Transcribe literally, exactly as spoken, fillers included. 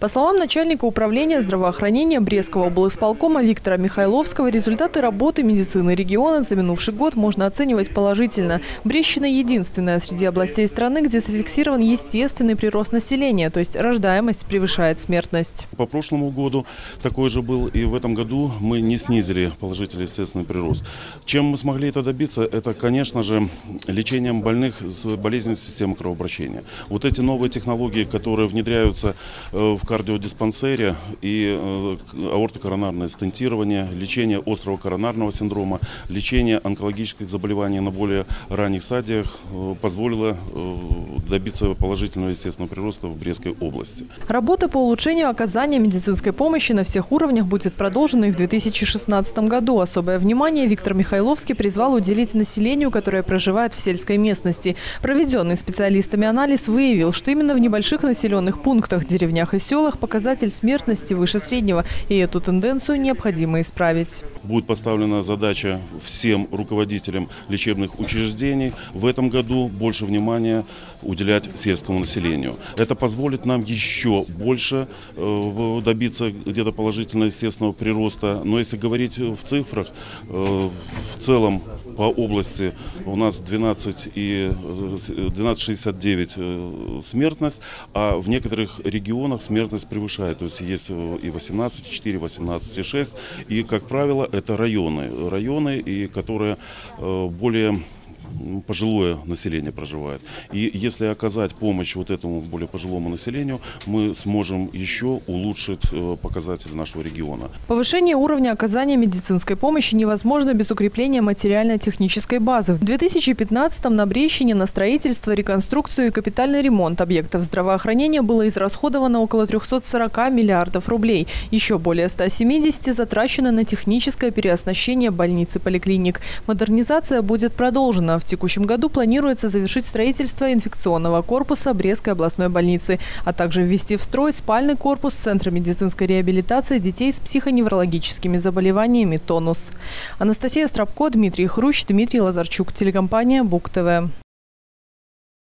По словам начальника управления здравоохранения Брестского облисполкома Виктора Михайловского, результаты работы медицины региона за минувший год можно оценивать положительно. Брестщина единственная среди областей страны, где зафиксирован естественный прирост населения, то есть рождаемость превышает смертность. По прошлому году такой же был, и в этом году мы не снизили положительный естественный прирост. Чем мы смогли это добиться? Это, конечно же, лечением больных с болезненной системой кровообращения. Вот эти новые технологии, которые внедряются в кардиодиспансере, и аортокоронарное стентирование, лечение острого коронарного синдрома, лечение онкологических заболеваний на более ранних стадиях позволило добиться положительного естественного прироста в Брестской области. Работа по улучшению оказания медицинской помощи на всех уровнях будет продолжена и в две тысячи шестнадцатом году. Особое внимание Виктор Михайловский призвал уделить населению, которое проживает в сельской местности. Проведенный специалистами анализ выявил, что именно в небольших населенных пунктах, деревнях и селах показатель смертности выше среднего, и эту тенденцию необходимо исправить. Будет поставлена задача всем руководителям лечебных учреждений в этом году больше внимания уделять сельскому населению. Это позволит нам еще больше э, добиться где-то положительного естественного прироста. Но если говорить в цифрах, э, в целом по области у нас двенадцать шестьдесят девять смертность, а в некоторых регионах смертность превышает. То есть есть и восемнадцать и четыре, восемнадцать и шесть. И, как правило, это районы, районы, и которые э, более пожилое население проживает. И если оказать помощь вот этому более пожилому населению, мы сможем еще улучшить показатели нашего региона. Повышение уровня оказания медицинской помощи невозможно без укрепления материально-технической базы. В две тысячи пятнадцатом на Брестщине на строительство, реконструкцию и капитальный ремонт объектов здравоохранения было израсходовано около трёхсот сорока миллиардов рублей. Еще более ста семидесяти затрачено на техническое переоснащение больниц и поликлиник. Модернизация будет продолжена. В текущем году планируется завершить строительство инфекционного корпуса Брестской областной больницы, а также ввести в строй спальный корпус Центра медицинской реабилитации детей с психоневрологическими заболеваниями «Тонус». Анастасия Страбко, Дмитрий Хрущ, Дмитрий Лазарчук. Телекомпания БУК ТВ.